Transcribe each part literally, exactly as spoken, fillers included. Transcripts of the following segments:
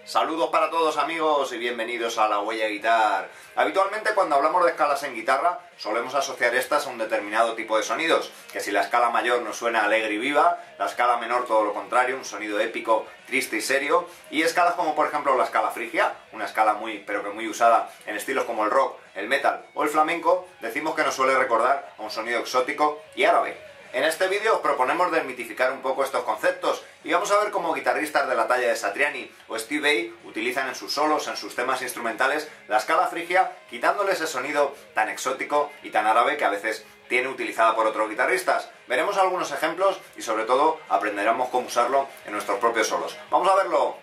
Saludos para todos amigos y bienvenidos a La Huella Guitar. Habitualmente cuando hablamos de escalas en guitarra solemos asociar estas a un determinado tipo de sonidos, que si la escala mayor nos suena alegre y viva, la escala menor todo lo contrario, un sonido épico, triste y serio, y escalas como por ejemplo la escala frigia, una escala muy pero que muy usada en estilos como el rock, el metal o el flamenco, decimos que nos suele recordar a un sonido exótico y árabe. En este vídeo os proponemos desmitificar un poco estos conceptos y vamos a ver cómo guitarristas de la talla de Satriani o Steve Vai utilizan en sus solos, en sus temas instrumentales, la escala frigia, quitándole ese sonido tan exótico y tan árabe que a veces tiene utilizada por otros guitarristas. Veremos algunos ejemplos y sobre todo aprenderemos cómo usarlo en nuestros propios solos. ¡Vamos a verlo!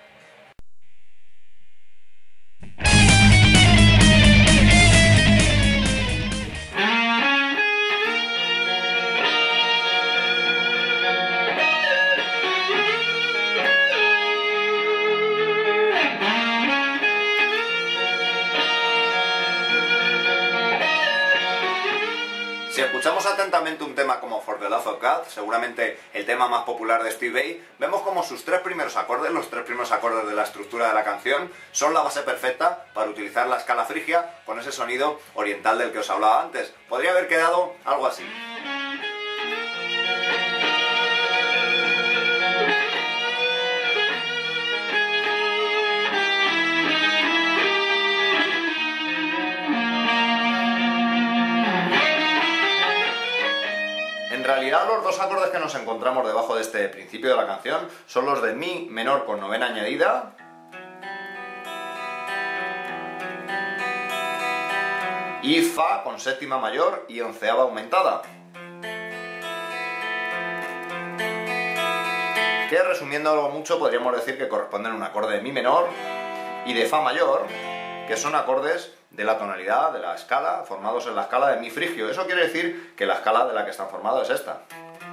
Si escuchamos atentamente un tema como For the Love of God, seguramente el tema más popular de Steve Vai, vemos como sus tres primeros acordes, los tres primeros acordes de la estructura de la canción, son la base perfecta para utilizar la escala frigia con ese sonido oriental del que os hablaba antes. Podría haber quedado algo así. En realidad los dos acordes que nos encontramos debajo de este principio de la canción son los de Mi menor con novena añadida y Fa con séptima mayor y onceava aumentada, que resumiéndolo mucho podríamos decir que corresponden a un acorde de Mi menor y de Fa mayor, que son acordes de la tonalidad, de la escala, formados en la escala de Mi frigio. Eso quiere decir que la escala de la que están formados es esta.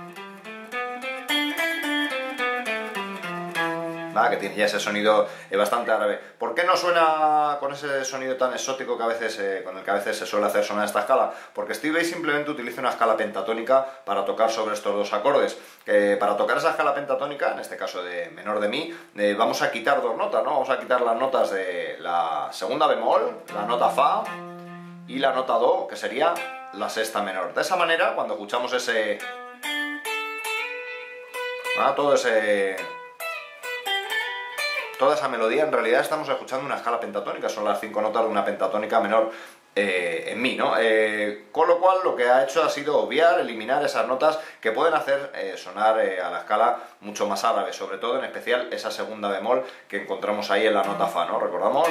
¿Va? Que tiene ya ese sonido eh, bastante árabe. ¿Por qué no suena con ese sonido tan exótico que a veces, eh, con el que a veces se suele hacer sonar esta escala? Porque Steve Vai simplemente utiliza una escala pentatónica para tocar sobre estos dos acordes. Eh, para tocar esa escala pentatónica, en este caso de menor de Mi, eh, vamos a quitar dos notas, ¿no? Vamos a quitar las notas de la segunda bemol, la nota Fa y la nota Do, que sería la sexta menor. De esa manera, cuando escuchamos ese... ¿Ah? todo ese... Toda esa melodía, en realidad estamos escuchando una escala pentatónica, son las cinco notas de una pentatónica menor eh, en Mi, ¿no? Eh, con lo cual lo que ha hecho ha sido obviar, eliminar esas notas que pueden hacer eh, sonar eh, a la escala mucho más árabe, sobre todo en especial esa segunda bemol que encontramos ahí en la nota Fa, ¿no? ¿Recordamos?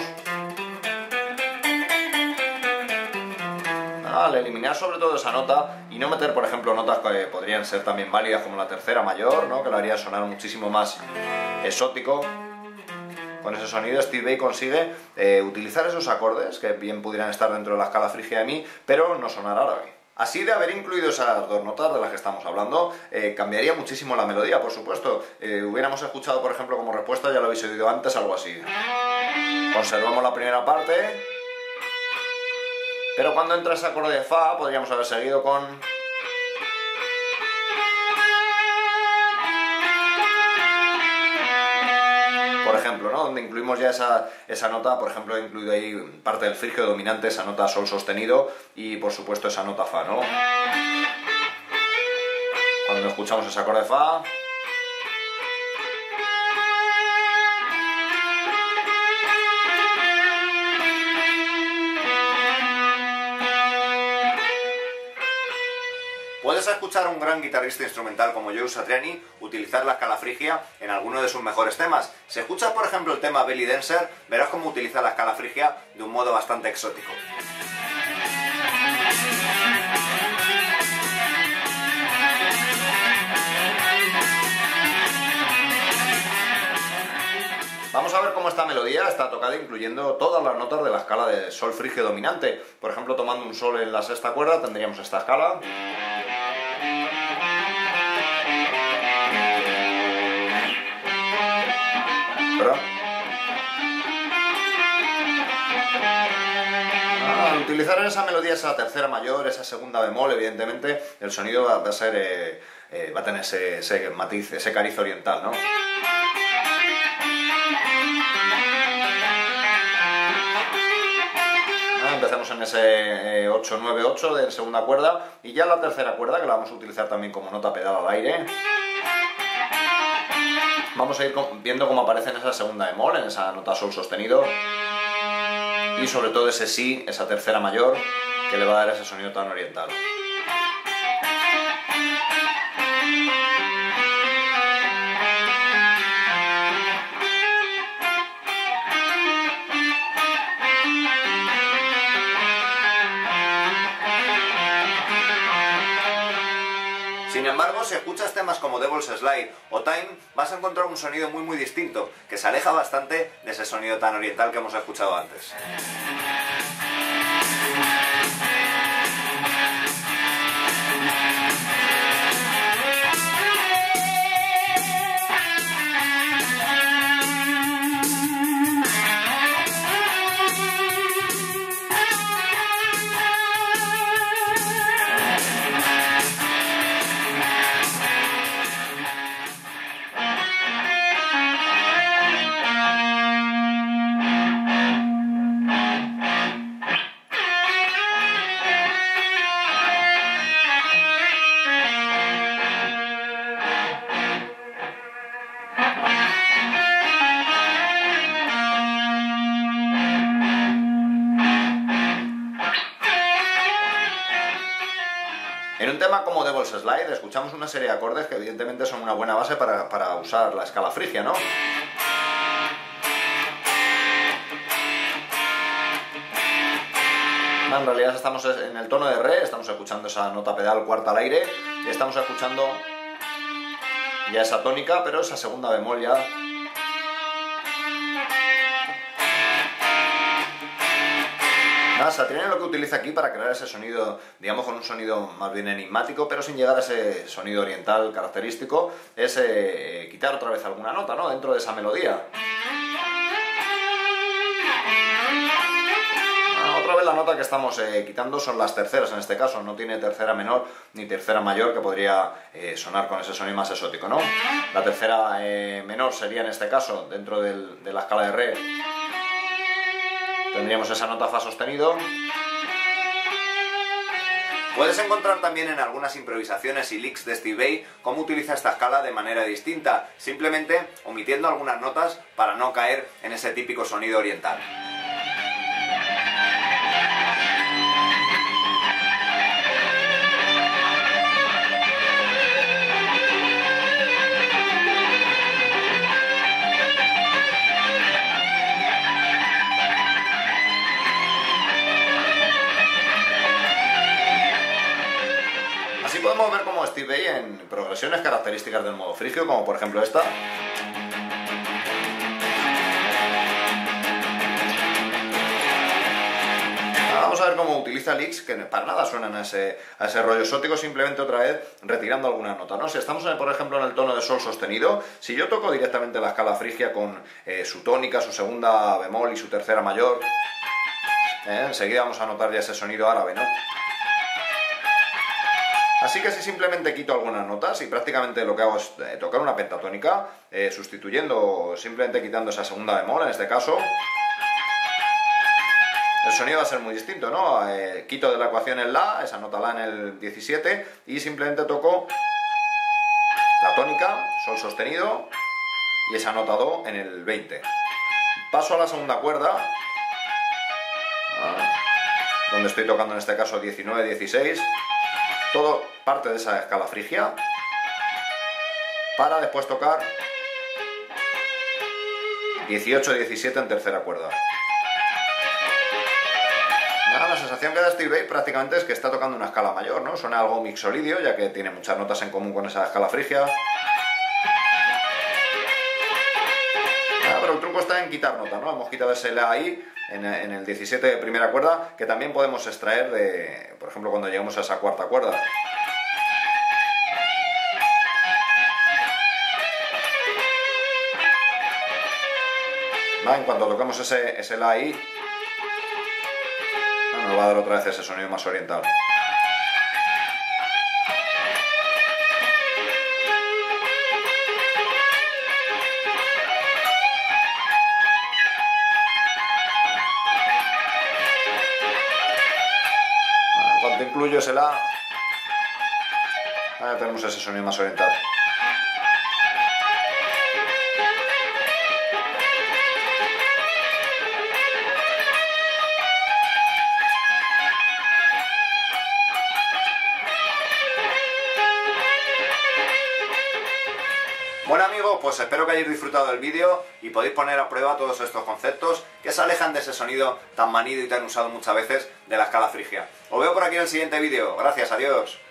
Al eliminar sobre todo esa nota y no meter, por ejemplo, notas que podrían ser también válidas como la tercera mayor, ¿no? Que lo haría sonar muchísimo más exótico. Con ese sonido Steve Vai consigue eh, utilizar esos acordes que bien pudieran estar dentro de la escala frigia de Mi, pero no sonar árabe. Así, de haber incluido esas dos notas de las que estamos hablando, eh, cambiaría muchísimo la melodía, por supuesto. Eh, hubiéramos escuchado, por ejemplo, como respuesta, ya lo habéis oído antes, algo así. Conservamos la primera parte, pero cuando entra ese acorde de Fa, podríamos haber seguido con... Por ejemplo, ¿no? Donde incluimos ya esa, esa nota, por ejemplo, he incluido ahí parte del frigio dominante, esa nota Sol sostenido y, por supuesto, esa nota Fa, ¿no? Cuando escuchamos ese acorde de Fa... Puedes escuchar a un gran guitarrista instrumental como Joe Satriani utilizar la escala frigia en alguno de sus mejores temas. Si escuchas, por ejemplo, el tema Belly Dancer, verás cómo utiliza la escala frigia de un modo bastante exótico. Vamos a ver cómo esta melodía está tocada incluyendo todas las notas de la escala de Sol frigio dominante. Por ejemplo, tomando un Sol en la sexta cuerda tendríamos esta escala. ¿Perdón? Al utilizar en esa melodía esa tercera mayor, esa segunda bemol, evidentemente el sonido va a ser, eh, eh, va a tener ese, ese matiz, ese cariz oriental, ¿no? estemos en ese eh, ocho nueve ocho de segunda cuerda, y ya la tercera cuerda, que la vamos a utilizar también como nota pedal al aire, vamos a ir viendo cómo aparece en esa segunda bemol, en esa nota sol sostenido, y sobre todo ese si, esa tercera mayor, que le va a dar ese sonido tan oriental. Sin embargo, si escuchas temas como Devil's Slide o Time, vas a encontrar un sonido muy muy distinto, que se aleja bastante de ese sonido tan oriental que hemos escuchado antes. En un tema como Devil's Slide escuchamos una serie de acordes que evidentemente son una buena base para, para usar la escala frigia, ¿no? En realidad estamos en el tono de re, estamos escuchando esa nota pedal cuarta al aire, y estamos escuchando ya esa tónica, pero esa segunda bemol ya. Nada, Satriani lo que utiliza aquí para crear ese sonido, digamos con un sonido más bien enigmático, pero sin llegar a ese sonido oriental característico, es eh, quitar otra vez alguna nota, ¿no?, dentro de esa melodía. Otra vez la nota que estamos eh, quitando son las terceras en este caso, no tiene tercera menor ni tercera mayor, que podría eh, sonar con ese sonido más exótico, ¿no? La tercera eh, menor sería en este caso, dentro del, de la escala de re, tendríamos esa nota fa sostenido. Puedes encontrar también en algunas improvisaciones y licks de Steve Vai cómo utiliza esta escala de manera distinta, simplemente omitiendo algunas notas para no caer en ese típico sonido oriental. Así podemos ver cómo Steve Vai en progresiones características del modo frigio, como por ejemplo esta. Vamos a ver cómo utiliza licks que para nada suenan a ese, a ese rollo exótico, simplemente otra vez retirando alguna nota, ¿no? Si estamos, por ejemplo, en el tono de sol sostenido, si yo toco directamente la escala frigia con eh, su tónica, su segunda bemol y su tercera mayor, eh, enseguida vamos a notar ya ese sonido árabe, ¿no? Así que si simplemente quito algunas notas y prácticamente lo que hago es eh, tocar una pentatónica, eh, sustituyendo, simplemente quitando esa segunda bemol en este caso, el sonido va a ser muy distinto, ¿no? Eh, quito de la ecuación el la, esa nota la en el diecisiete, y simplemente toco la tónica, sol sostenido, y esa nota do en el veinte. Paso a la segunda cuerda, ¿ah?, donde estoy tocando en este caso diecinueve dieciséis, todo parte de esa escala frigia, para después tocar dieciocho diecisiete en tercera cuerda. Nada, la sensación que da Steve Vai prácticamente es que está tocando una escala mayor, ¿no? Suena algo mixolidio, ya que tiene muchas notas en común con esa escala frigia. Ah, pero el truco está en quitar nota, ¿no? Hemos quitado ese la ahí en, en el diecisiete de primera cuerda, que también podemos extraer de, por ejemplo, cuando lleguemos a esa cuarta cuerda. Ah, en cuanto toquemos ese, ese la ahí, nos va a dar otra vez ese sonido más oriental. incluyo es el A. Ahora tenemos ese sonido más oriental. Bueno amigos, pues espero que hayáis disfrutado del vídeo y podéis poner a prueba todos estos conceptos que se alejan de ese sonido tan manido y tan usado muchas veces de la escala frigia. Os veo por aquí en el siguiente vídeo. Gracias, adiós.